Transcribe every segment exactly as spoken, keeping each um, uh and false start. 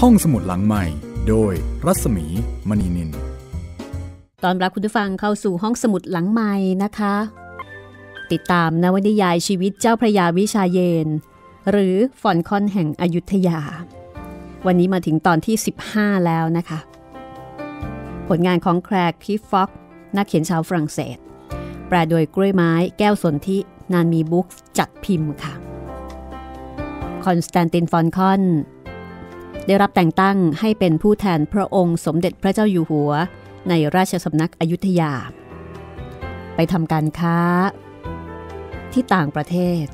ห้องสมุดหลังใหม่โดยรัศมีมณีนินตอนรับคุณผู้ฟังเข้าสู่ห้องสมุดหลังใหม่นะคะติดตามนวนิยายชีวิตเจ้าพระยาวิชาเยนหรือฟอนคอนแห่งอยุธยาวันนี้มาถึงตอนที่สิบห้าแล้วนะคะผลงานของแคลร์คิฟฟ็อกนักเขียนชาวฝรั่งเศสแปลโดยกล้วยไม้แก้วสนธินานมีบุ๊กจัดพิมพ์ค่ะคอนสแตนตินฟอนคอนได้รับแต่งตั้งให้เป็นผู้แทนพระองค์สมเด็จพระเจ้าอยู่หัวในราชสำนักอยุธยาไปทำการค้าที่ต่างประเทศ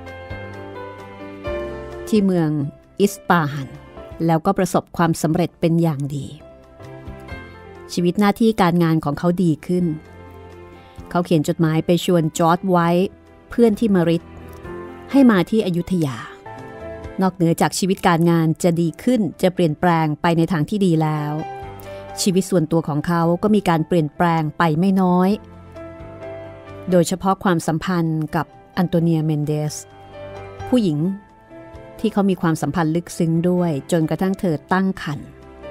ที่เมืองอิสปาฮันแล้วก็ประสบความสำเร็จเป็นอย่างดีชีวิตหน้าที่การงานของเขาดีขึ้นเขาเขียนจดหมายไปชวนจอร์จไว้เพื่อนที่มาริดให้มาที่อยุธยานอกเหนือจากชีวิตการงานจะดีขึ้นจะเปลี่ยนแปลงไปในทางที่ดีแล้วชีวิตส่วนตัวของเขาก็มีการเปลี่ยนแปลงไปไม่น้อยโดยเฉพาะความสัมพันธ์กับอันโตเนียเมนเดสผู้หญิงที่เขามีความสัมพันธ์ลึกซึ้งด้วยจนกระทั่งเธอตั้งครรภ์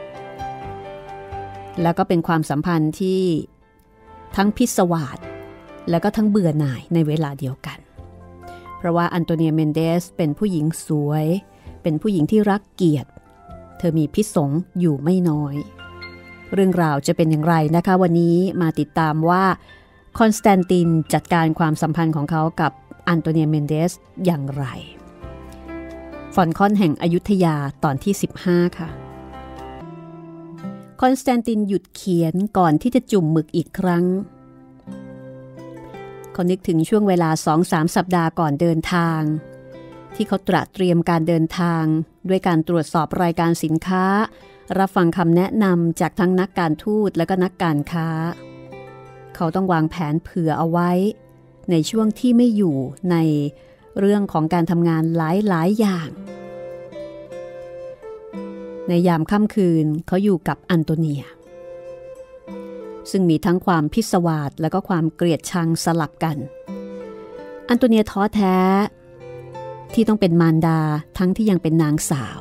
แล้วก็เป็นความสัมพันธ์ที่ทั้งพิศวาสแล้วก็ทั้งเบื่อหน่ายในเวลาเดียวกันเพราะว่าอันโตเนียเมนเดสเป็นผู้หญิงสวยเป็นผู้หญิงที่รักเกียรติเธอมีพิษสงอยู่ไม่น้อยเรื่องราวจะเป็นอย่างไรนะคะวันนี้มาติดตามว่าคอนสแตนตินจัดการความสัมพันธ์ของเขากับอันโตเนียเมนเดสอย่างไรฟอนคอนแห่งอยุธยาตอนที่สิบห้าค่ะคอนสแตนตินหยุดเขียนก่อนที่จะจุ่มหมึกอีกครั้งเขานึกถึงช่วงเวลา สองถึงสาม สัปดาห์ก่อนเดินทางที่เขาตระเตรียมการเดินทางด้วยการตรวจสอบรายการสินค้ารับฟังคำแนะนำจากทั้งนักการทูตและก็นักการค้าเขาต้องวางแผนเผื่อเอาไว้ในช่วงที่ไม่อยู่ในเรื่องของการทำงานหลายๆอย่างในยามค่ำคืนเขาอยู่กับอันโตเนียซึ่งมีทั้งความพิศวาสและก็ความเกลียดชังสลับกันอันโตเนียท้อแท้ที่ต้องเป็นมารดาทั้งที่ยังเป็นนางสาว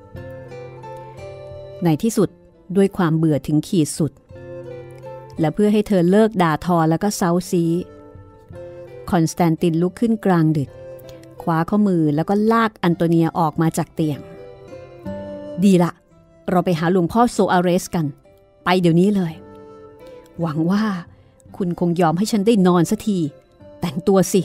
ในที่สุดด้วยความเบื่อถึงขีดสุดและเพื่อให้เธอเลิกด่าทอแล้วก็เซาซีคอนสแตนตินลุกขึ้นกลางดึกคว้าข้อมือแล้วก็ลากอันโตเนียออกมาจากเตียงดีละเราไปหาหลวงพ่อโซอาเรสกันไปเดี๋ยวนี้เลยหวังว่าคุณคงยอมให้ฉันได้นอนสักทีแต่งตัวสิ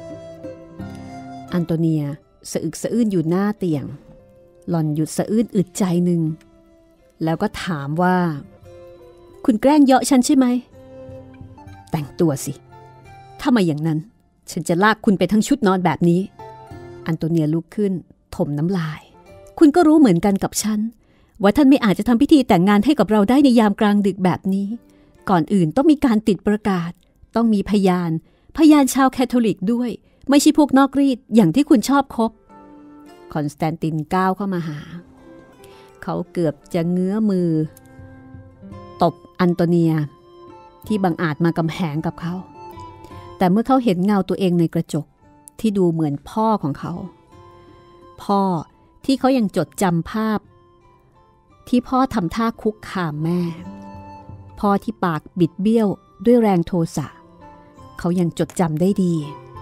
อันโตเนียสะอึกสะอื้นอยู่หน้าเตียงหล่อนหยุดสะอื้นอึดใจหนึ่งแล้วก็ถามว่าคุณแกล้งเยาะฉันใช่ไหมแต่งตัวสิถ้าไม่อย่างนั้นฉันจะลากคุณไปทั้งชุดนอนแบบนี้อันโตเนียลุกขึ้นถมน้ำลายคุณก็รู้เหมือนกันกับฉันว่าท่านไม่อาจจะทำพิธีแต่งงานให้กับเราได้ในยามกลางดึกแบบนี้ก่อนอื่นต้องมีการติดประกาศต้องมีพยานพยานชาวแคทอลิกด้วยไม่ใช่พวกนอกรีดอย่างที่คุณชอบคบคอนสแตนตินก้าวเข้ามาหาเขาเกือบจะเงื้อมือตบอันโตเนียที่บังอาจมากำแหงกับเขาแต่เมื่อเขาเห็นเงาตัวเองในกระจกที่ดูเหมือนพ่อของเขาพ่อที่เขายังจดจำภาพที่พ่อทำท่าคุกคามแม่พ่อที่ปากบิดเบี้ยวด้วยแรงโทสะเขายังจดจำได้ดี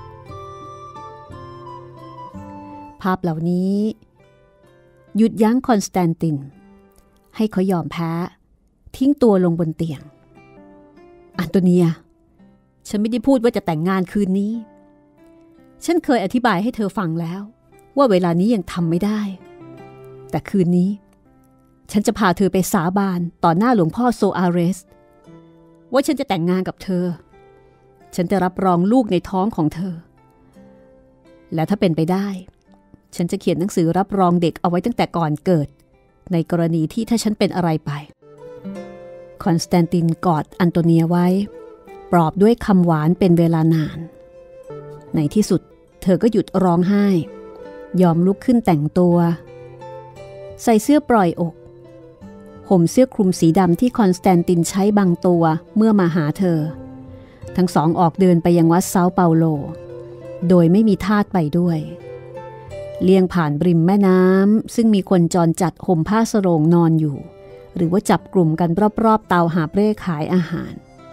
ภาพเหล่านี้หยุดยั้งคอนสแตนตินให้เขายอมแพ้ทิ้งตัวลงบนเตียงอันโตเนียฉันไม่ได้พูดว่าจะแต่งงานคืนนี้ฉันเคยอธิบายให้เธอฟังแล้วว่าเวลานี้ยังทำไม่ได้แต่คืนนี้ฉันจะพาเธอไปสาบานต่อหน้าหลวงพ่อโซอาเรสว่าฉันจะแต่งงานกับเธอฉันจะรับรองลูกในท้องของเธอและถ้าเป็นไปได้ฉันจะเขียนหนังสือรับรองเด็กเอาไว้ตั้งแต่ก่อนเกิดในกรณีที่ถ้าฉันเป็นอะไรไปคอนสแตนตินกอดอันโตเนียไว้ปลอบด้วยคำหวานเป็นเวลานานในที่สุดเธอก็หยุดร้องไห้ยอมลุกขึ้นแต่งตัวใส่เสื้อปล่อยอกห่มเสื้อคลุมสีดำที่คอนสแตนตินใช้บังตัวเมื่อมาหาเธอทั้งสองออกเดินไปยังวัดเซาเปาโลโดยไม่มีทาสไปด้วยเลี่ยงผ่านริมแม่น้ำซึ่งมีคนจรจัดห่มผ้าสรงนอนอยู่หรือว่าจับกลุ่มกันรอบๆเตาหาบเร่ขายอาหาร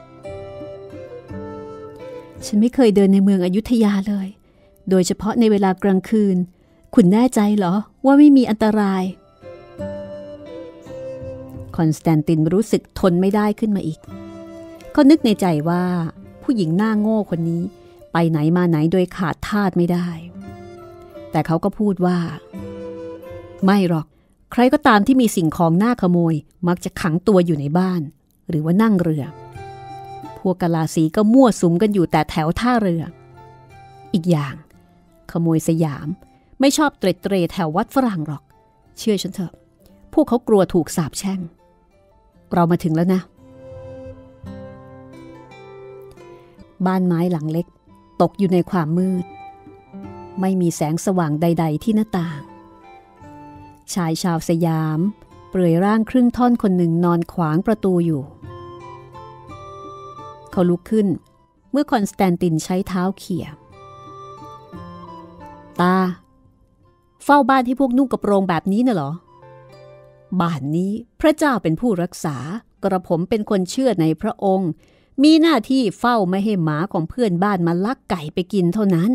ฉันไม่เคยเดินในเมืองอยุธยาเลยโดยเฉพาะในเวลากลางคืนคุณแน่ใจเหรอว่าไม่มีอันตรายคอนสแตนตินรู้สึกทนไม่ได้ขึ้นมาอีกก็นึกในใจว่าผู้หญิงหน้าโง่คนนี้ไปไหนมาไหนโดยขาดทาสไม่ได้แต่เขาก็พูดว่าไม่หรอกใครก็ตามที่มีสิ่งของน่าขโมยมักจะขังตัวอยู่ในบ้านหรือว่านั่งเรือพวกกะลาสีก็มั่วสุมกันอยู่แต่แถวท่าเรืออีกอย่างขโมยสยามไม่ชอบเตร็ดเตร่แถววัดฝรั่งหรอกเชื่อฉันเถอะพวกเขากลัวถูกสาปแช่งเรามาถึงแล้วนะบ้านไม้หลังเล็กตกอยู่ในความมืดไม่มีแสงสว่างใดๆที่หน้าต่างชายชาวสยามเปลือยร่างครึ่งท่อนคนหนึ่งนอนขวางประตูอยู่เขาลุกขึ้นเมื่อคอนสแตนตินใช้เท้าเขี่ยตาเฝ้าบ้านที่พวกนุ่งกระโปรงแบบนี้น่ะเหรอบ้านนี้พระเจ้าเป็นผู้รักษากระผมเป็นคนเชื่อในพระองค์มีหน้าที่เฝ้าไม่ให้หมาของเพื่อนบ้านมาลักไก่ไปกินเท่านั้น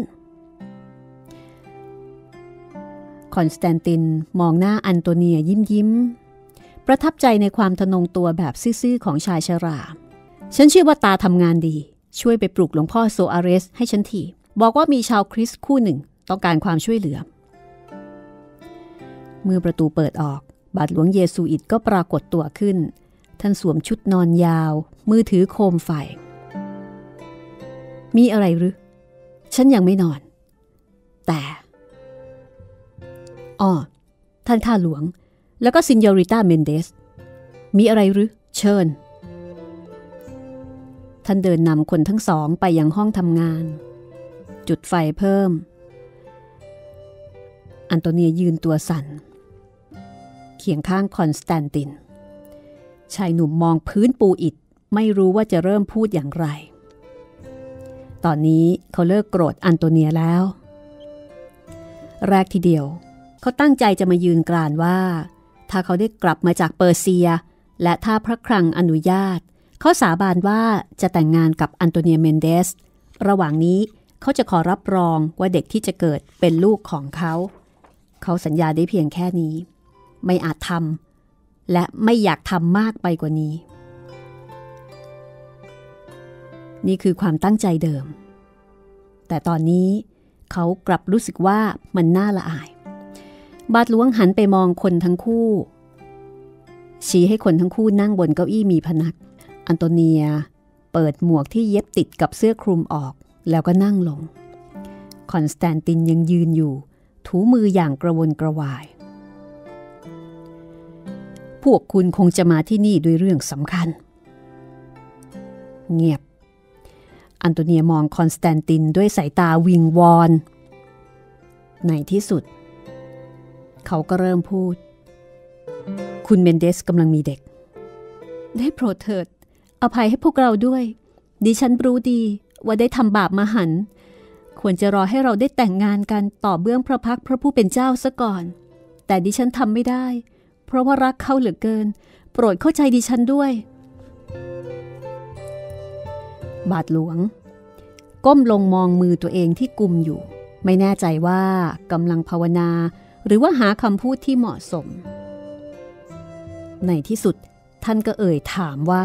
คอนสแตนตินมองหน้าอันโตเนียยิ้มยิ้มประทับใจในความทะนงตัวแบบซื่อๆของชายชราฉันเชื่อว่าตาทำงานดีช่วยไปปลุกหลวงพ่อโซอาเรสให้ฉันทีบอกว่ามีชาวคริสต์คู่หนึ่งต้องการความช่วยเหลือเมื่อประตูเปิดออกบาทหลวงเยซูอิตก็ปรากฏตัวขึ้นท่านสวมชุดนอนยาวมือถือโคมไฟมีอะไรหรือฉันยังไม่นอนแต่อ้อท่านข้าหลวงแล้วก็ซินโยริต้าเมนเดสมีอะไรหรือเชิญท่านเดินนำคนทั้งสองไปยังห้องทำงานจุดไฟเพิ่มอันโตเนียยืนตัวสั่นเคียงข้างคอนสแตนตินชายหนุ่มมองพื้นปูอิฐไม่รู้ว่าจะเริ่มพูดอย่างไรตอนนี้เขาเลิกโกรธอันโตเนียแล้วแรกทีเดียวเขาตั้งใจจะมายืนกรานว่าถ้าเขาได้กลับมาจากเปอร์เซียและถ้าพระคลังอนุญาตเขาสาบานว่าจะแต่งงานกับอันโตเนียเมนเดสระหว่างนี้เขาจะขอรับรองว่าเด็กที่จะเกิดเป็นลูกของเขาเขาสัญญาได้เพียงแค่นี้ไม่อาจทำและไม่อยากทำมากไปกว่านี้นี่คือความตั้งใจเดิมแต่ตอนนี้เขากลับรู้สึกว่ามันน่าละอายบาทหลวงหันไปมองคนทั้งคู่ชี้ให้คนทั้งคู่นั่งบนเก้าอี้มีพนักอันโตเนียเปิดหมวกที่เย็บติดกับเสื้อคลุมออกแล้วก็นั่งลงคอนสแตนตินยังยืนอยู่ถูมืออย่างกระวนกระวายพวกคุณคงจะมาที่นี่ด้วยเรื่องสำคัญเงียบอันโตเนียมองคอนสแตนตินด้วยสายตาวิงวอนในที่สุดเขาก็เริ่มพูดคุณเมนเดสกำลังมีเด็กได้โปรดเถิดอภัยให้พวกเราด้วยดิฉันรู้ดีว่าได้ทำบาปมหันต์ควรจะรอให้เราได้แต่งงานกันต่อเบื้องพระพักพระผู้เป็นเจ้าซะก่อนแต่ดิฉันทำไม่ได้เพราะว่ารักเขาเหลือเกินโปรดเข้าใจดิฉันด้วยบาทหลวงก้มลงมองมือตัวเองที่กุมอยู่ไม่แน่ใจว่ากำลังภาวนาหรือว่าหาคำพูดที่เหมาะสมในที่สุดท่านก็เอ่ยถามว่า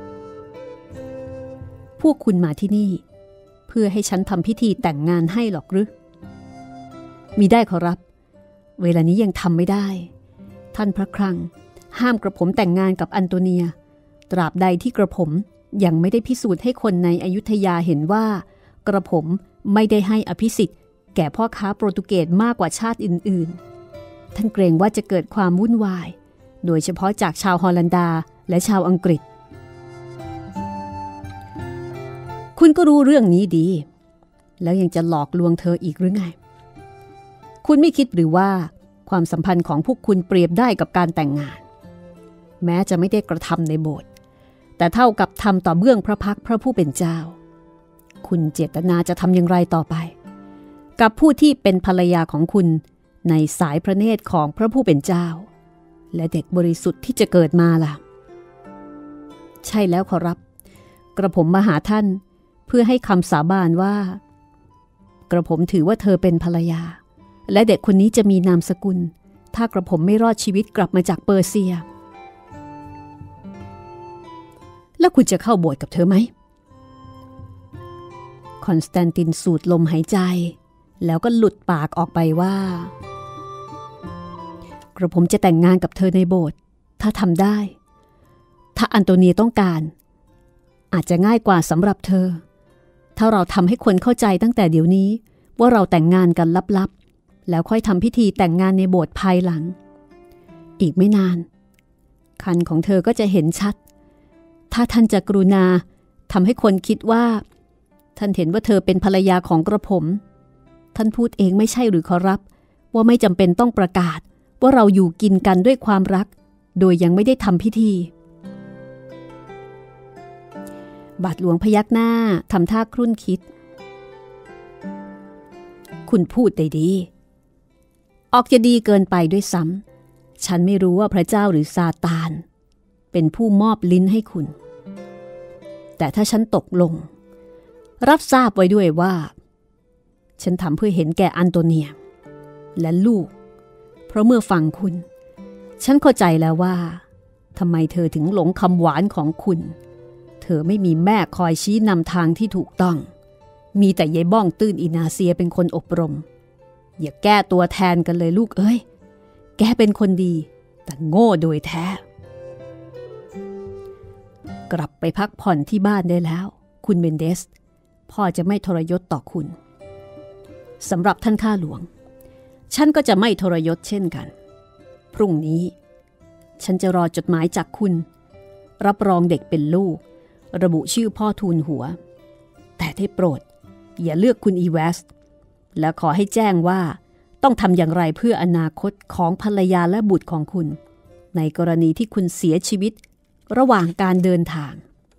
พวกคุณมาที่นี่เพื่อให้ฉันทำพิธีแต่งงานให้หรอกหรือมิได้ขอรับเวลานี้ยังทำไม่ได้ท่านพระคลังห้ามกระผมแต่งงานกับอันโตเนียตราบใดที่กระผมยังไม่ได้พิสูจน์ให้คนในอยุธยาเห็นว่ากระผมไม่ได้ให้อภิสิทธิ์แก่พ่อค้าโปรตุเกสมากกว่าชาติอื่นๆท่านเกรงว่าจะเกิดความวุ่นวายโดยเฉพาะจากชาวฮอลันดาและชาวอังกฤษคุณก็รู้เรื่องนี้ดีแล้วยังจะหลอกลวงเธออีกหรือไงคุณไม่คิดหรือว่าความสัมพันธ์ของพวกคุณเปรียบได้กับการแต่งงานแม้จะไม่ได้กระทำในโบสถ์แต่เท่ากับทำต่อเบื้องพระพักพระผู้เป็นเจ้าคุณเจตนาจะทำอย่างไรต่อไปกับผู้ที่เป็นภรรยาของคุณในสายพระเนตรของพระผู้เป็นเจ้าและเด็กบริสุทธิ์ที่จะเกิดมาล่ะใช่แล้วขอรับกระผมมาหาท่านเพื่อให้คำสาบานว่ากระผมถือว่าเธอเป็นภรรยาและเด็กคนนี้จะมีนามสกุลถ้ากระผมไม่รอดชีวิตกลับมาจากเปอร์เซียแล้วคุณจะเข้าโบสถ์กับเธอไหมคอนสแตนตินสูดลมหายใจแล้วก็หลุดปากออกไปว่ากระผมจะแต่งงานกับเธอในโบสถ์ถ้าทำได้ถ้าอันโตเนียต้องการอาจจะง่ายกว่าสำหรับเธอถ้าเราทำให้คนเข้าใจตั้งแต่เดี๋ยวนี้ว่าเราแต่งงานกันลับๆแล้วค่อยทำพิธีแต่งงานในโบสถ์ภายหลังอีกไม่นานคันของเธอก็จะเห็นชัดถ้าท่านจะกรุณาทำให้คนคิดว่าท่านเห็นว่าเธอเป็นภรรยาของกระผมท่านพูดเองไม่ใช่หรือขอรับว่าไม่จำเป็นต้องประกาศว่าเราอยู่กินกันด้วยความรักโดยยังไม่ได้ทำพิธีบาทหลวงพยักหน้าทำท่าครุ่นคิดคุณพูดได้ดีออกจะดีเกินไปด้วยซ้ำฉันไม่รู้ว่าพระเจ้าหรือซาตานเป็นผู้มอบลิ้นให้คุณแต่ถ้าฉันตกลงรับทราบไว้ด้วยว่าฉันทำเพื่อเห็นแก่อันโตเนียและลูกเพราะเมื่อฟังคุณฉันเข้าใจแล้วว่าทำไมเธอถึงหลงคำหวานของคุณเธอไม่มีแม่คอยชี้นำทางที่ถูกต้องมีแต่ยายบ้องตื้นอินาเซียเป็นคนอบรมอย่าแก้ตัวแทนกันเลยลูกเอ้ยแกเป็นคนดีแต่โง่โดยแท้กลับไปพักผ่อนที่บ้านได้แล้วคุณเมนเดสพ่อจะไม่ทรยศต่อคุณสำหรับท่านข้าหลวงฉันก็จะไม่ทรยศเช่นกันพรุ่งนี้ฉันจะรอจดหมายจากคุณรับรองเด็กเป็นลูกระบุชื่อพ่อทูลหัวแต่ได้โปรดอย่าเลือกคุณอีเวสและขอให้แจ้งว่าต้องทำอย่างไรเพื่ออนาคตของภรรยาและบุตรของคุณในกรณีที่คุณเสียชีวิตระหว่างการเดินทาง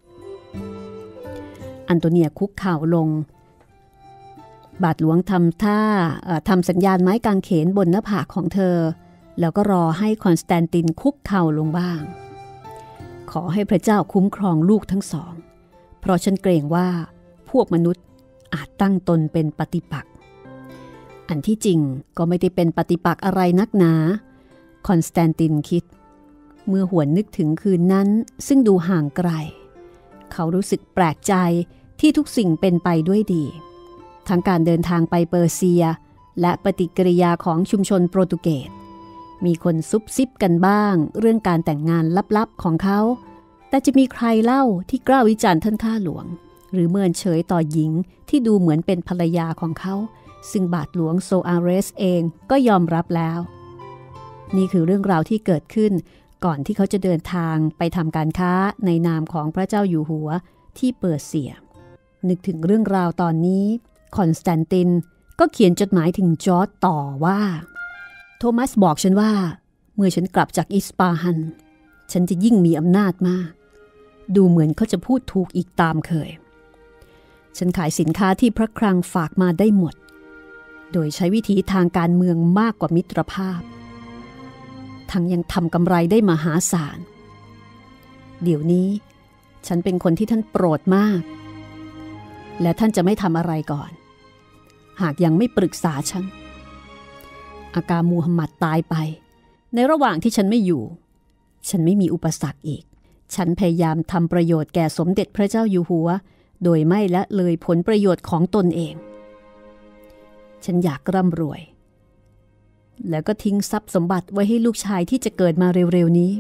อันโตเนียคุกเข่าลงบาทหลวงทำท่าทำสัญญาณไม้กางเขนบนหน้าผากของเธอแล้วก็รอให้คอนสแตนตินคุกเข่าลงบ้างขอให้พระเจ้าคุ้มครองลูกทั้งสองเพราะฉันเกรงว่าพวกมนุษย์อาจตั้งตนเป็นปฏิปักษ์อันที่จริงก็ไม่ได้เป็นปฏิปักษ์อะไรนักหนาคอนสแตนตินคิดเมื่อหวนนึกถึงคืนนั้นซึ่งดูห่างไกลเขารู้สึกแปลกใจที่ทุกสิ่งเป็นไปด้วยดีทั้งการเดินทางไปเปอร์เซียและปฏิกิริยาของชุมชนโปรตุเกสมีคนซุบซิบกันบ้างเรื่องการแต่งงานลับๆของเขาแต่จะมีใครเล่าที่กล้าวิจารณ์ท่านข้าหลวงหรือเมินเฉยต่อหญิงที่ดูเหมือนเป็นภรรยาของเขาซึ่งบาทหลวงโซอาเรสเองก็ยอมรับแล้วนี่คือเรื่องราวที่เกิดขึ้นก่อนที่เขาจะเดินทางไปทำการค้าในนามของพระเจ้าอยู่หัวที่เปอร์เซียนึกถึงเรื่องราวตอนนี้คอนสแตนตินก็เขียนจดหมายถึงจอร์จต่อว่าโทมัสบอกฉันว่าเมื่อฉันกลับจากอิสปาฮันฉันจะยิ่งมีอำนาจมากดูเหมือนเขาจะพูดถูกอีกตามเคยฉันขายสินค้าที่พระคลังฝากมาได้หมดโดยใช้วิธีทางการเมืองมากกว่ามิตรภาพทั้งยังทำกำไรได้มหาศาลเดี๋ยวนี้ฉันเป็นคนที่ท่านโปรดมากและท่านจะไม่ทำอะไรก่อนหากยังไม่ปรึกษาฉันอากามูฮัมหมัดตายไปในระหว่างที่ฉันไม่อยู่ฉันไม่มีอุปสรรคอีกฉันพยายามทำประโยชน์แก่สมเด็จพระเจ้าอยู่หัวโดยไม่ละเลยผลประโยชน์ของตนเองฉันอยากร่ำรวยแล้วก็ทิ้งทรัพย์สมบัติไว้ให้ลูกชายที่จะเกิดมาเร็วๆนี้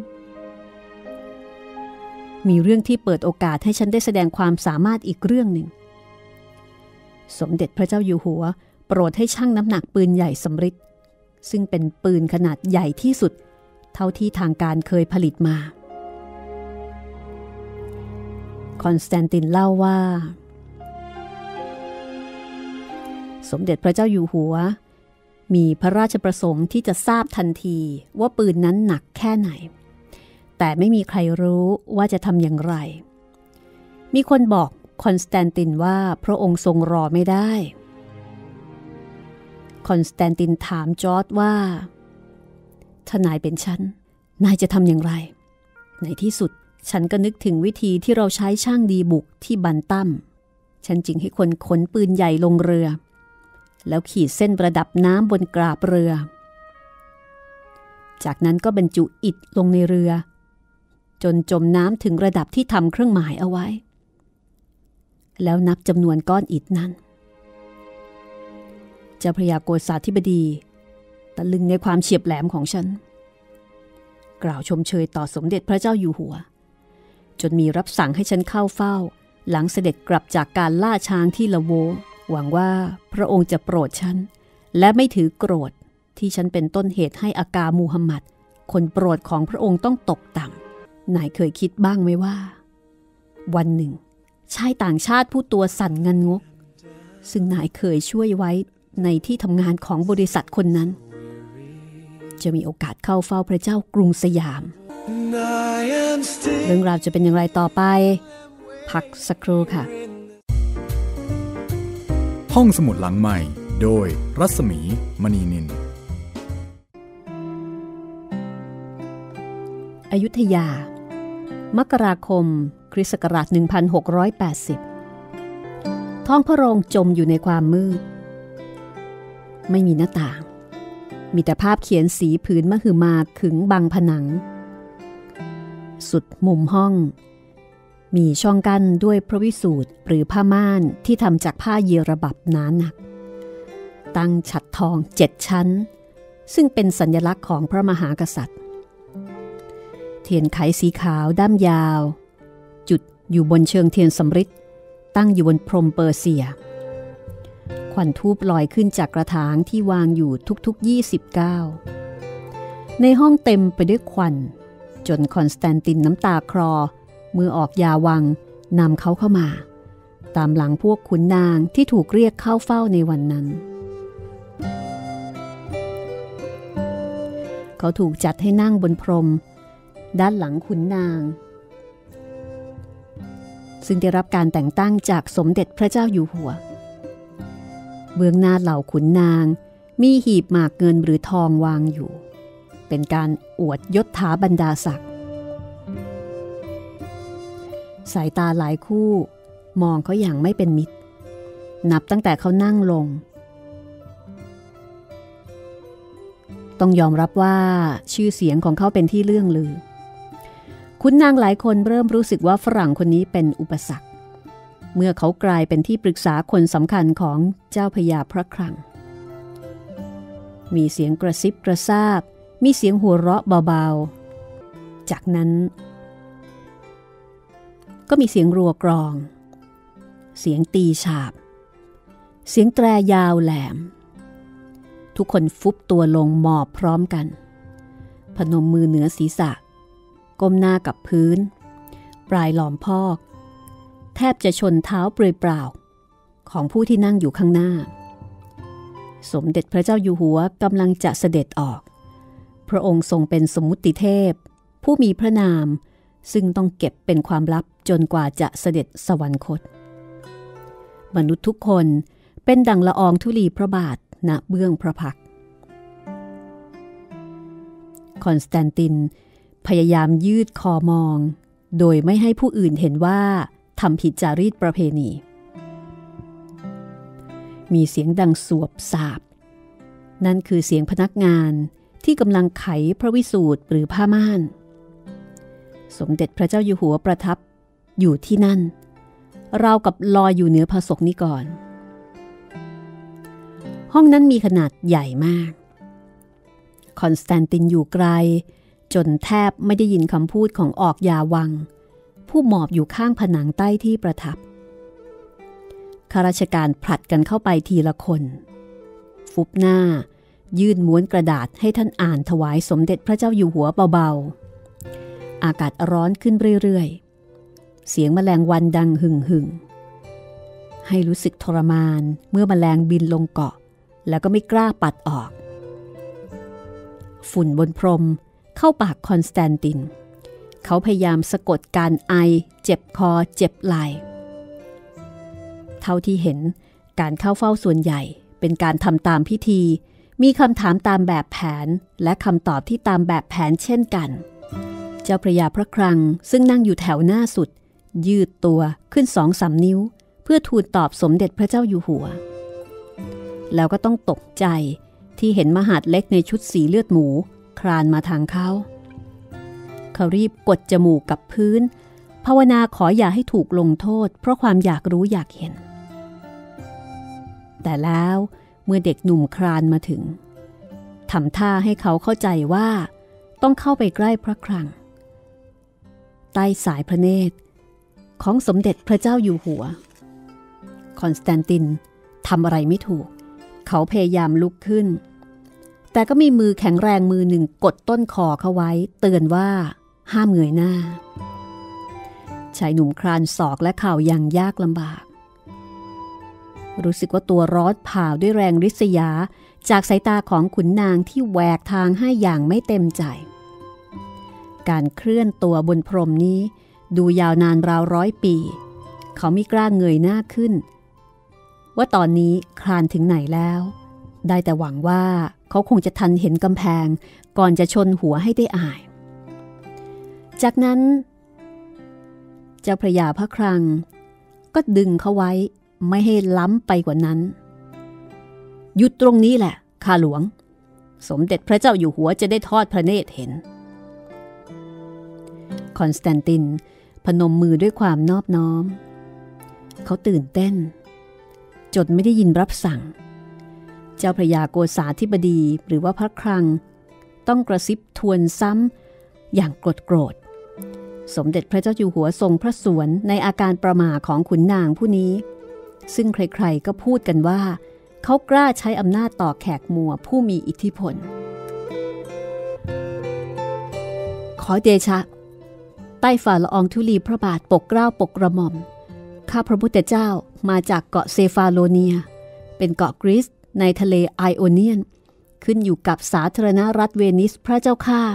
มีเรื่องที่เปิดโอกาสให้ฉันได้แสดงความสามารถอีกเรื่องหนึ่งสมเด็จพระเจ้าอยู่หัวโปรดให้ชั่งน้ำหนักปืนใหญ่สำริดซึ่งเป็นปืนขนาดใหญ่ที่สุดเท่าที่ทางการเคยผลิตมาคอนสแตนตินเล่าว่าสมเด็จพระเจ้าอยู่หัวมีพระราชประสงค์ที่จะทราบทันทีว่าปืนนั้นหนักแค่ไหนแต่ไม่มีใครรู้ว่าจะทำอย่างไรมีคนบอกคอนสแตนตินว่าพระองค์ทรงรอไม่ได้คอนสแตนตินถามจอร์จว่าถ้านายเป็นฉันนายจะทำอย่างไรในที่สุดฉันก็นึกถึงวิธีที่เราใช้ช่างดีบุกที่บันตั้มฉันจึงให้คนขนปืนใหญ่ลงเรือแล้วขีดเส้นประดับน้ำบนกราบเรือจากนั้นก็บรรจุอิฐลงในเรือจนจมน้ำถึงระดับที่ทำเครื่องหมายเอาไว้แล้วนับจำนวนก้อนอิฐนั้นเจ้าพระยาโกษาธิบดีตะลึงในความเฉียบแหลมของฉันกล่าวชมเชยต่อสมเด็จพระเจ้าอยู่หัวจนมีรับสั่งให้ฉันเข้าเฝ้าหลังเสด็จกลับจากการล่าช้างที่ละโวหวังว่าพระองค์จะโปรดฉันและไม่ถือโกรธที่ฉันเป็นต้นเหตุให้อากามูฮัมหมัดคนโปรดของพระองค์ต้องตกต่ำนายเคยคิดบ้างไหมว่าวันหนึ่งชายต่างชาติผู้ตัวสั่นงันงกซึ่งนายเคยช่วยไว้ในที่ทำงานของบริษัทคนนั้นจะมีโอกาสเข้าเฝ้าพระเจ้ากรุงสยามเรื่องราวจะเป็นอย่างไรต่อไปพักสักครู่ค่ะห้องสมุดหลังใหม่โดยรัศมีมณีนินอยุธยามกราคมคริสต์ศักราชหนึ่งพันหกร้อยแปดสิบท้องพระโรงจมอยู่ในความมืดไม่มีหน้าต่างมีแต่ภาพเขียนสีผืนมหึมาขึงบังผนังสุดมุมห้องมีช่องกั้นด้วยพระวิสูตรหรือผ้าม่านที่ทำจากผ้าเยระบับหนาหนักตั้งฉัตรทองเจ็ดชั้นซึ่งเป็นสัญลักษณ์ของพระมหากษัตริย์เทียนไขสีขาวด้ามยาวจุดอยู่บนเชิงเทียนสำริดตั้งอยู่บนพรมเปอร์เซียควันทูบลอยขึ้นจากกระถางที่วางอยู่ทุกๆยี่สิบเก้าในห้องเต็มไปด้วยควันจนคอนสแตนตินน้ำตาคลอเมื่อออกยาวังนำเขาเข้ามาตามหลังพวกขุนนางที่ถูกเรียกเข้าเฝ้าในวันนั้นเขาถูกจัดให้นั่งบนพรมด้านหลังขุนนางซึ่งได้รับการแต่งตั้งจากสมเด็จพระเจ้าอยู่หัวเบื้องหน้าเหล่าขุนนางมีหีบหมากเงินหรือทองวางอยู่เป็นการอวดยศถาบรรดาศักดิ์สายตาหลายคู่มองเขาอย่างไม่เป็นมิตรนับตั้งแต่เขานั่งลงต้องยอมรับว่าชื่อเสียงของเขาเป็นที่เลื่องลือขุนนางหลายคนเริ่มรู้สึกว่าฝรั่งคนนี้เป็นอุปสรรคเมื่อเขากลายเป็นที่ปรึกษาคนสำคัญของเจ้าพระยาพระคลังมีเสียงกระซิบกระซาบมีเสียงหัวเราะเบาๆจากนั้นก็มีเสียงรัวกรองเสียงตีฉาบเสียงแตรยาวแหลมทุกคนฟุบตัวลงหมอบพร้อมกันพนมมือเหนือศีรษะก้มหน้ากับพื้นปลายหลอมพอกแทบจะชนเท้าเปลือยเปล่าของผู้ที่นั่งอยู่ข้างหน้าสมเด็จพระเจ้าอยู่หัวกำลังจะเสด็จออกพระองค์ทรงเป็นสมมุติเทพผู้มีพระนามซึ่งต้องเก็บเป็นความลับจนกว่าจะเสด็จสวรรคตมนุษย์ทุกคนเป็นดั่งละอองธุลีพระบาทณเบื้องพระพักตร์คอนสแตนตินพยายามยืดคอมองโดยไม่ให้ผู้อื่นเห็นว่าทำผิดจารีตประเพณีมีเสียงดังสวบสาบนั่นคือเสียงพนักงานที่กำลังไขพระวิสูตรหรือผ้าม่านสมเด็จพระเจ้าอยู่หัวประทับอยู่ที่นั่นราวกับลอยอยู่เหนือพระศกนิกรห้องนั้นมีขนาดใหญ่มากคอนสแตนตินอยู่ไกลจนแทบไม่ได้ยินคำพูดของออกยาวังผู้หมอบอยู่ข้างผนังใต้ที่ประทับข้าราชการผลัดกันเข้าไปทีละคนฟุบหน้ายื่นม้วนกระดาษให้ท่านอ่านถวายสมเด็จพระเจ้าอยู่หัวเบาๆอากาศร้อนขึ้นเรื่อยๆเสียงแมลงวันดังหึ่งหึ่งให้รู้สึกทรมานเมื่อแมลงบินลงเกาะแล้วก็ไม่กล้าปัดออกฝุ่นบนพรมเข้าปากคอนสแตนตินเขาพยายามสะกดการไอเจ็บคอเจ็บไหล่เท่าที่เห็นการเข้าเฝ้าส่วนใหญ่ไปเป็นการทำตามพิธีมีคำถามตามแบบแผนและคำตอบที่ตามแบบแผนเช่นกันเจ้าพระยาพระคลังซึ่งนั่งอยู่แถวหน้าสุดยืดตัวขึ้นสองสามนิ้วเพื่อทูลตอบสมเด็จพระเจ้าอยู่หัวแล้วก็ต้องตกใจที่เห็นมหาดเล็กในชุดสีเลือดหมูคลานมาทางเขาเขารีบกดจมูกกับพื้นภาวนาขออย่าให้ถูกลงโทษเพราะความอยากรู้อยากเห็นแต่แล้วเมื่อเด็กหนุ่มคลานมาถึงทำท่าให้เขาเข้าใจว่าต้องเข้าไปใกล้พระคลังใต้สายพระเนตรของสมเด็จพระเจ้าอยู่หัวคอนสแตนตินทำอะไรไม่ถูกเขาพยายามลุกขึ้นแต่ก็มีมือแข็งแรงมือหนึ่งกดต้นคอเขาไว้เตือนว่าห้ามเงยหน้าชายหนุ่มคลานศอกและเข่าอย่างยากลำบากรู้สึกว่าตัวร้อนเผาด้วยแรงริษยาจากสายตาของขุนนางที่แหวกทางให้อย่างไม่เต็มใจการเคลื่อนตัวบนพรมนี้ดูยาวนานราวร้อยปีเขาไม่กล้าเงยหน้าขึ้นว่าตอนนี้คลานถึงไหนแล้วได้แต่หวังว่าเขาคงจะทันเห็นกำแพงก่อนจะชนหัวให้ได้อายจากนั้นเจ้าพระยาพระคลังก็ดึงเขาไว้ไม่ให้ล้ำไปกว่านั้นหยุดตรงนี้แหละข้าหลวงสมเด็จพระเจ้าอยู่หัวจะได้ทอดพระเนตรเห็นคอนสแตนตินพนมมือด้วยความนอบน้อมเขาตื่นเต้นจนไม่ได้ยินรับสั่งเจ้าพระยาโกษาธิบดีหรือว่าพระคลังต้องกระซิบทวนซ้ำอย่างโกรธโกรธสมเด็จพระเจ้าอยู่หัวทรงพระสวนในอาการประหม่าของขุนนางผู้นี้ซึ่งใครๆก็พูดกันว่าเขากล้าใช้อำนาจต่อแขกมัวผู้มีอิทธิพลขอเดชะใต้ฝ่าละอองธุลีพระบาทปกเกล้าปกกระหม่อมข้าพระพุทธเจ้ามาจากเกาะเซฟาโลเนียเป็นเกาะกรีซในทะเลไอโอเนียนขึ้นอยู่กับสาธารณรัฐเวนิสพระเจ้าข้า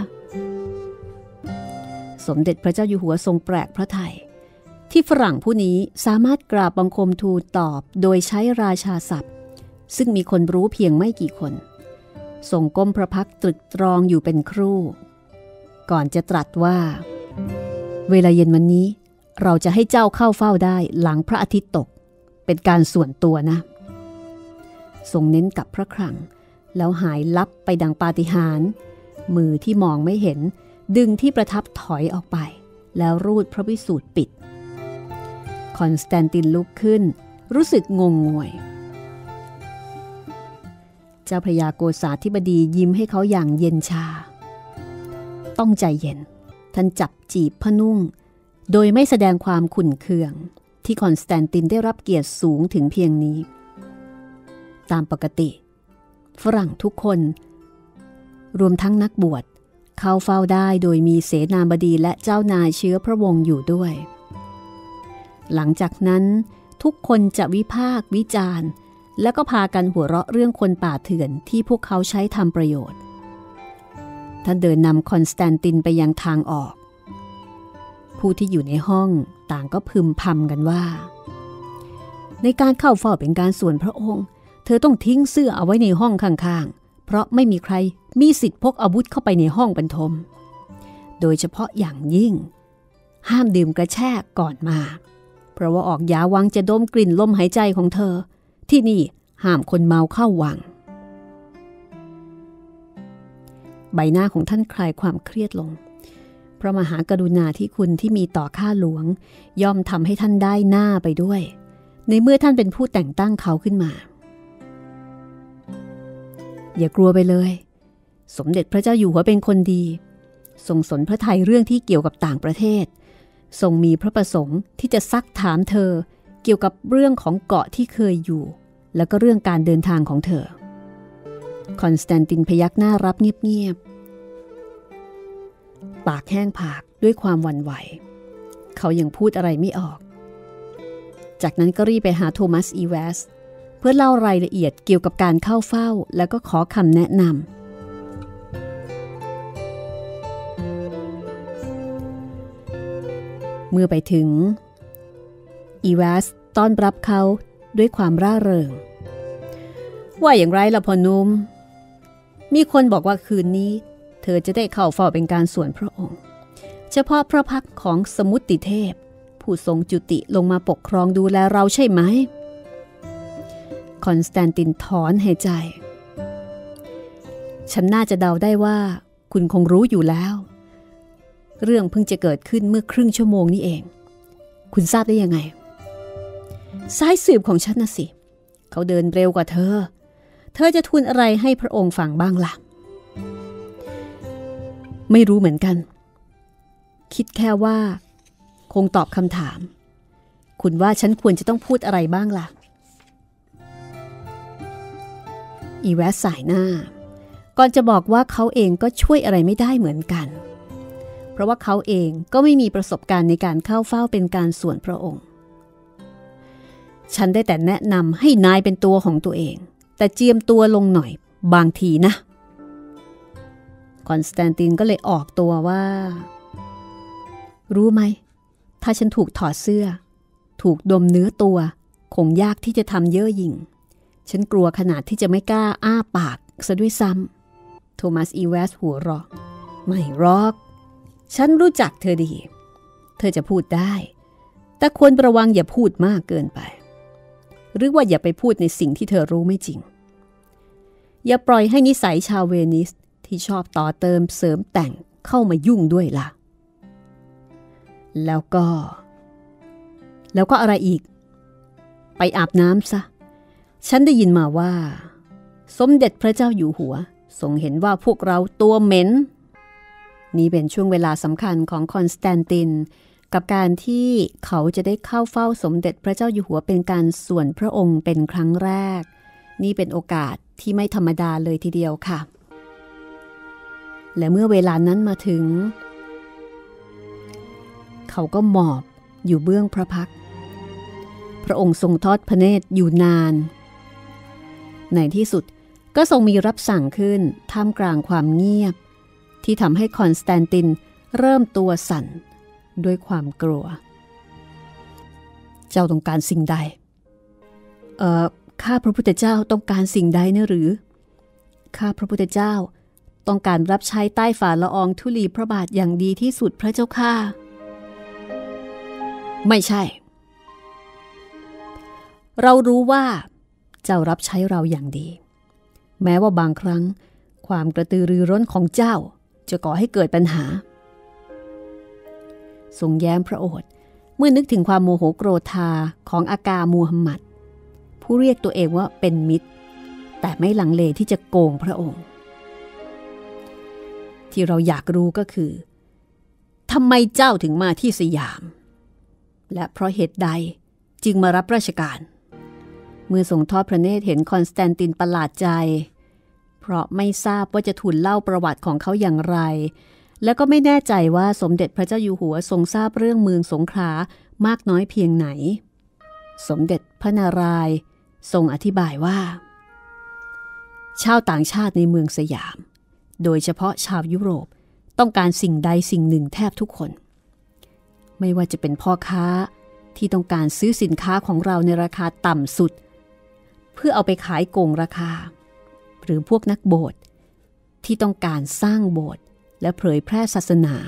สมเด็จพระเจ้าอยู่หัวทรงแปลกพระทัยที่ฝรั่งผู้นี้สามารถกราบบังคมทูลตอบโดยใช้ราชาศัพท์ซึ่งมีคนรู้เพียงไม่กี่คนทรงก้มพระพักตรึกตรองอยู่เป็นครู่ก่อนจะตรัสว่าเวลาเย็นวันนี้เราจะให้เจ้าเข้าเฝ้าได้หลังพระอาทิตย์ตกเป็นการส่วนตัวนะทรงเน้นกับพระคลังแล้วหายลับไปดังปาฏิหาริย์มือที่มองไม่เห็นดึงที่ประทับถอยออกไปแล้วรูดพระวิสูตรปิดคอนสแตนตินลุกขึ้นรู้สึกงงงวยเจ้าพระยาโกษาธิบดียิ้มให้เขาอย่างเย็นชาต้องใจเย็นท่านจับจีบพนุ่งโดยไม่แสดงความขุ่นเคืองที่คอนสแตนตินได้รับเกียรติสูงถึงเพียงนี้ตามปกติฝรั่งทุกคนรวมทั้งนักบวชเข้าเฝ้าได้โดยมีเสนาบดีและเจ้านายเชื้อพระวงศ์อยู่ด้วยหลังจากนั้นทุกคนจะวิพากษ์วิจารณ์แล้วก็พากันหัวเราะเรื่องคนป่าเถื่อนที่พวกเขาใช้ทำประโยชน์ท่านเดินนำคอนสแตนตินไปยังทางออกผู้ที่อยู่ในห้องต่างก็พึมพำกันว่าในการเข้าเฝ้าเป็นการส่วนพระองค์เธอต้องทิ้งเสื้อเอาไว้ในห้องข้างๆเพราะไม่มีใครมีสิทธิ์พกอาวุธเข้าไปในห้องบรรทมโดยเฉพาะอย่างยิ่งห้ามดื่มกระแช่ก่อนมาเพราะว่าออกยาวังจะดมกลิ่นลมหายใจของเธอที่นี่ห้ามคนเมาเข้าวังใบหน้าของท่านคลายความเครียดลงพระมหากรุณาธิคุณที่มีต่อข้าหลวงย่อมทำให้ท่านได้หน้าไปด้วยในเมื่อท่านเป็นผู้แต่งตั้งเขาขึ้นมาอย่ากลัวไปเลยสมเด็จพระเจ้าอยู่หัวเป็นคนดีทรงสนพระทัยเรื่องที่เกี่ยวกับต่างประเทศทรงมีพระประสงค์ที่จะซักถามเธอเกี่ยวกับเรื่องของเกาะที่เคยอยู่แล้วก็เรื่องการเดินทางของเธอคอนสแตนตินพยักหน้ารับเงียบๆปากแห้งผากด้วยความหวั่นไหวเขายังพูดอะไรไม่ออกจากนั้นก็รีบไปหาโทมัสอีแวสเพื่อเล่ารายละเอียดเกี่ยวกับการเข้าเฝ้าแล้วก็ขอคำแนะนำเมื่อไปถึงอีแวสต้อนรับเขาด้วยความร่าเริงว่าอย่างไรล่ะพ่อหนุ่มมีคนบอกว่าคืนนี้เธอจะได้เข้าเฝ้าเป็นการส่วนพระองค์เฉพาะพระพักของสมุติเทพผู้ทรงจุติลงมาปกครองดูแลเราใช่ไหมคอนสแตนตินถอนหายใจฉันน่าจะเดาได้ว่าคุณคงรู้อยู่แล้วเรื่องเพิ่งจะเกิดขึ้นเมื่อครึ่งชั่วโมงนี้เองคุณทราบได้ยังไงสายสืบของฉันน่ะสิเขาเดินเร็วกว่าเธอเธอจะทูลอะไรให้พระองค์ฟังบ้างล่ะไม่รู้เหมือนกันคิดแค่ว่าคงตอบคำถามคุณว่าฉันควรจะต้องพูดอะไรบ้างล่ะอีแวสสายหน้าก่อนจะบอกว่าเขาเองก็ช่วยอะไรไม่ได้เหมือนกันเพราะว่าเขาเองก็ไม่มีประสบการณ์ในการเข้าเฝ้าเป็นการส่วนพระองค์ฉันได้แต่แนะนำให้นายเป็นตัวของตัวเองแต่เจียมตัวลงหน่อยบางทีนะคอนสแตนตินก็เลยออกตัวว่ารู้ไหมถ้าฉันถูกถอดเสื้อถูกดมเนื้อตัวคงยากที่จะทำเย่อหยิ่งฉันกลัวขนาดที่จะไม่กล้าอ้าปากซะด้วยซ้ำโทมัสอีแวสหัวเราะไม่หรอกฉันรู้จักเธอดีเธอจะพูดได้แต่ควรระวังอย่าพูดมากเกินไปหรือว่าอย่าไปพูดในสิ่งที่เธอรู้ไม่จริงอย่าปล่อยให้นิสัยชาวเวนิสที่ชอบต่อเติมเสริมแต่งเข้ามายุ่งด้วยล่ะแล้วก็แล้วก็อะไรอีกไปอาบน้ำซะฉันได้ยินมาว่าสมเด็จพระเจ้าอยู่หัวทรงเห็นว่าพวกเราตัวเหม็นนี่เป็นช่วงเวลาสำคัญของคอนสแตนตินกับการที่เขาจะได้เข้าเฝ้าสมเด็จพระเจ้าอยู่หัวเป็นการส่วนพระองค์เป็นครั้งแรกนี่เป็นโอกาสที่ไม่ธรรมดาเลยทีเดียวค่ะและเมื่อเวลานั้นมาถึงเขาก็หมอบอยู่เบื้องพระพักตร์พระองค์ทรงทอดพระเนตรอยู่นานในที่สุดก็ทรงมีรับสั่งขึ้นท่ามกลางความเงียบที่ทำให้คอนสแตนตินเริ่มตัวสั่นด้วยความกลัวเจ้าต้องการสิ่งใดเอ่อข้าพระพุทธเจ้าต้องการสิ่งใดนะหรือข้าพระพุทธเจ้าต้องการรับใช้ใต้ฝ่าละอองธุลีพระบาทอย่างดีที่สุดพระเจ้าข้าไม่ใช่เรารู้ว่าเจ้ารับใช้เราอย่างดีแม้ว่าบางครั้งความกระตือรือร้นของเจ้าจะก่อให้เกิดปัญหาทรงแย้มพระโอษฐ์เมื่อนึกถึงความโมโหโกรธาของอากามูฮัมหมัดผู้เรียกตัวเองว่าเป็นมิตรแต่ไม่ลังเลที่จะโกงพระองค์ที่เราอยากรู้ก็คือทำไมเจ้าถึงมาที่สยามและเพราะเหตุใดจึงมารับราชการเมื่อทรงทอดพระเนตรเห็นคอนสแตนตินประหลาดใจเพราะไม่ทราบว่าจะทูลเล่าประวัติของเขาอย่างไรและก็ไม่แน่ใจว่าสมเด็จพระเจ้าอยู่หัวทรงทราบเรื่องเมืองสงขลามากน้อยเพียงไหนสมเด็จพระนารายณ์ทรงอธิบายว่าชาวต่างชาติในเมืองสยามโดยเฉพาะชาวยุโรปต้องการสิ่งใดสิ่งหนึ่งแทบทุกคนไม่ว่าจะเป็นพ่อค้าที่ต้องการซื้อสินค้าของเราในราคาต่ำสุดเพื่อเอาไปขายโกงราคาหรือพวกนักโบสถ์ที่ต้องการสร้างโบสถ์และเผยแพร่ศาสนา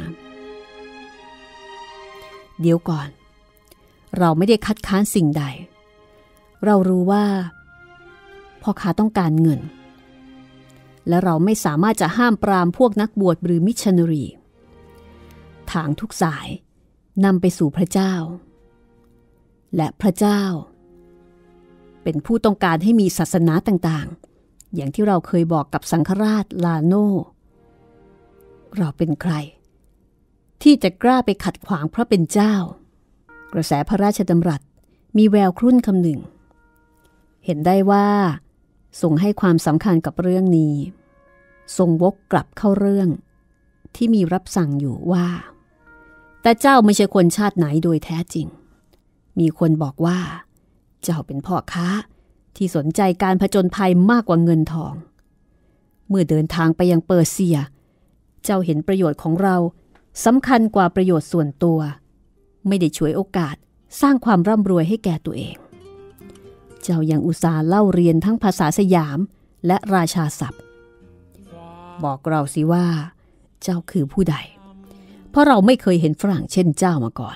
เดี๋ยวก่อนเราไม่ได้คัดค้านสิ่งใดเรารู้ว่าพ่อค้าต้องการเงินและเราไม่สามารถจะห้ามปรามพวกนักบวชหรือมิชชันนารีทางทุกสายนำไปสู่พระเจ้าและพระเจ้าเป็นผู้ต้องการให้มีศาสนาต่างๆอย่างที่เราเคยบอกกับสังฆราชลาโนเราเป็นใครที่จะกล้าไปขัดขวางพระเป็นเจ้ากระแสพระราชดำรัสมีแววครุ่นคำหนึ่งเห็นได้ว่าทรงให้ความสำคัญกับเรื่องนี้ทรงวกกลับเข้าเรื่องที่มีรับสั่งอยู่ว่าแต่เจ้าไม่ใช่คนชาติไหนโดยแท้จริงมีคนบอกว่าเจ้าเป็นพ่อค้าที่สนใจการผจญภัยมากกว่าเงินทองเมื่อเดินทางไปยังเปอร์เซียเจ้าเห็นประโยชน์ของเราสำคัญกว่าประโยชน์ส่วนตัวไม่ได้ฉวยโอกาสสร้างความร่ำรวยให้แก่ตัวเองเจ้ายังอุตส่าห์เล่าเรียนทั้งภาษาสยามและราชาศัพท์บอกเราสิว่าเจ้าคือผู้ใดเพราะเราไม่เคยเห็นฝรั่งเช่นเจ้ามาก่อน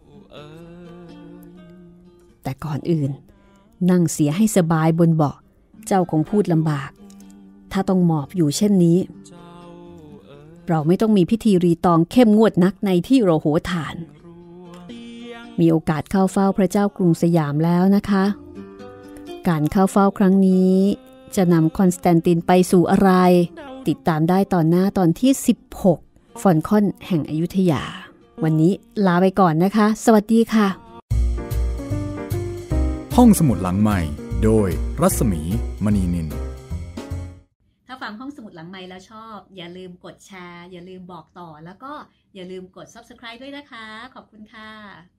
แต่ก่อนอื่นนั่งเสียให้สบายบนเบาะเจ้าคงพูดลำบากถ้าต้องหมอบอยู่เช่นนี้เราไม่ต้องมีพิธีรีตองเข้มงวดนักในที่โรโหฐานมีโอกาสเข้าเฝ้าพระเจ้ากรุงสยามแล้วนะคะการเข้าเฝ้าครั้งนี้จะนำคอนสแตนตินไปสู่อะไรติดตามได้ตอนหน้าตอนที่สิบหกฟอนคอนแห่งอยุธยาวันนี้ลาไปก่อนนะคะสวัสดีค่ะห้องสมุดหลังใหม่โดยรัศมีมณีนินถ้าฟังห้องสมุดหลังใหม่แล้วชอบอย่าลืมกดแชร์อย่าลืมบอกต่อแล้วก็อย่าลืมกด ซับสไครบ์ ด้วยนะคะขอบคุณค่ะ